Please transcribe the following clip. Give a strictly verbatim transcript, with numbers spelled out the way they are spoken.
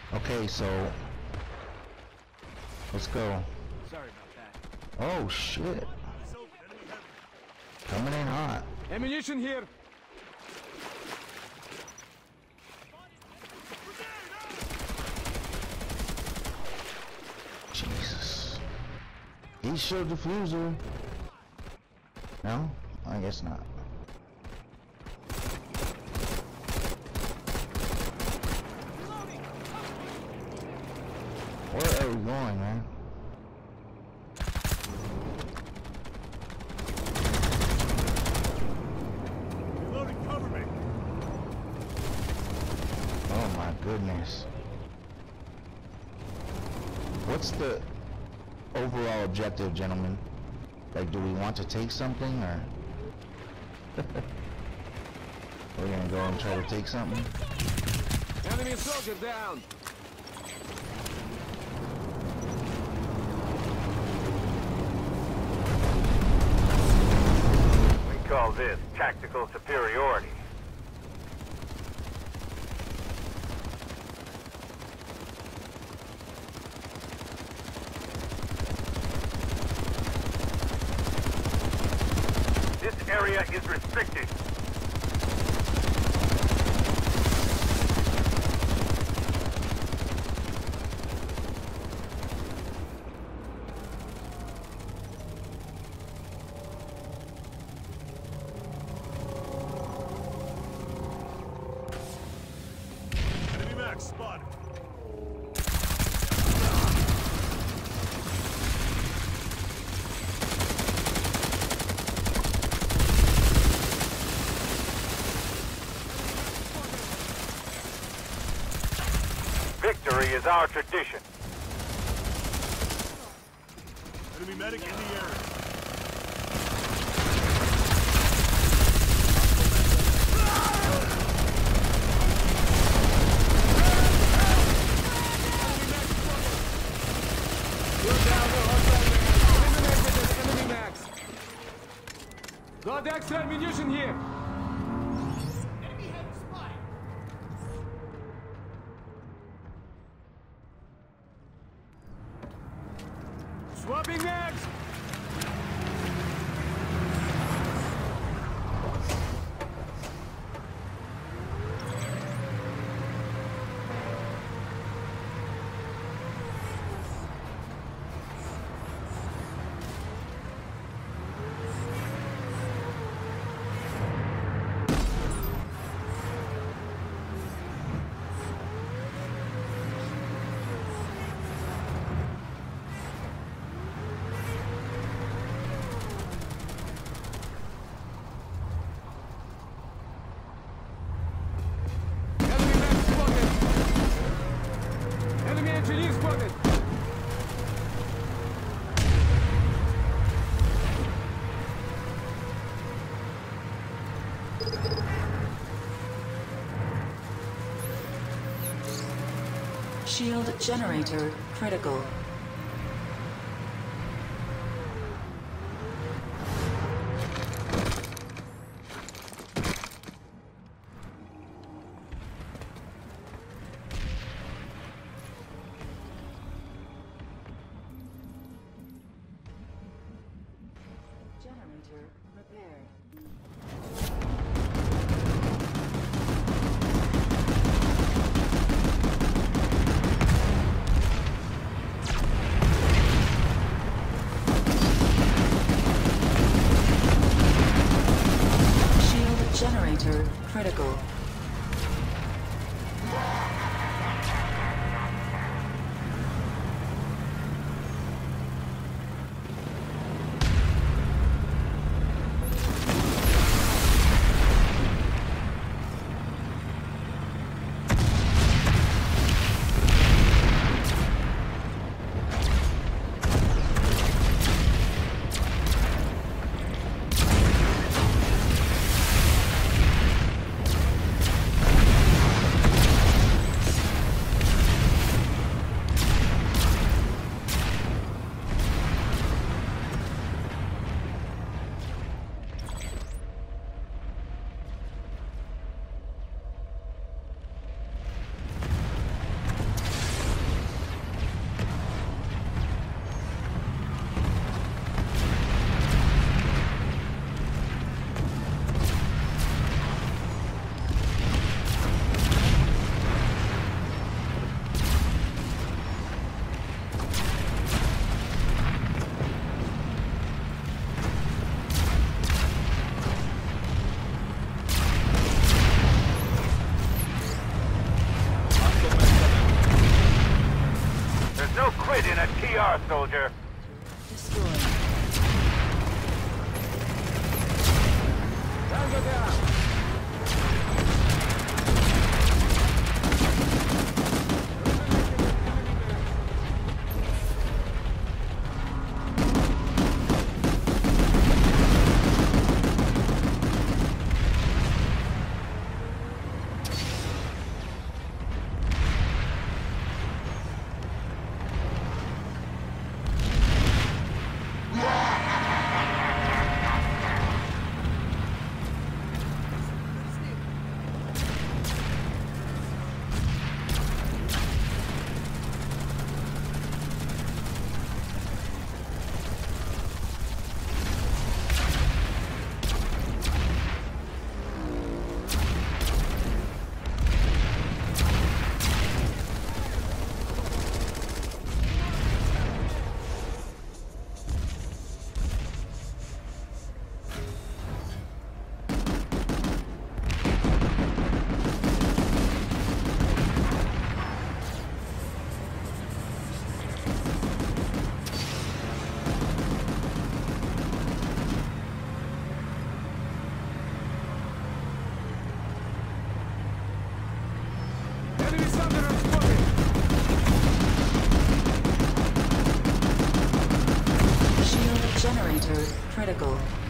Okay, so let's go. Sorry about that. Oh shit! Coming in hot. Ammunition here. Jesus. He's shield diffuser. No, I guess not. Where are we going, man? Reloading, cover me. Oh my goodness. What's the overall objective, gentlemen? Like, do we want to take something, or we're gonna go and try to take something? Enemy soldier down. Call this tactical superiority. This area is restricted. Spotted. Victory is our tradition. Enemy medic in the area. Got extra ammunition here. Enemy heavy spotted. Swapping mags. Shield generator critical. Generator repaired. quit in a T R, soldier. Destroyed. Tango down. Enemy Sunderer spotted! Shield generator critical.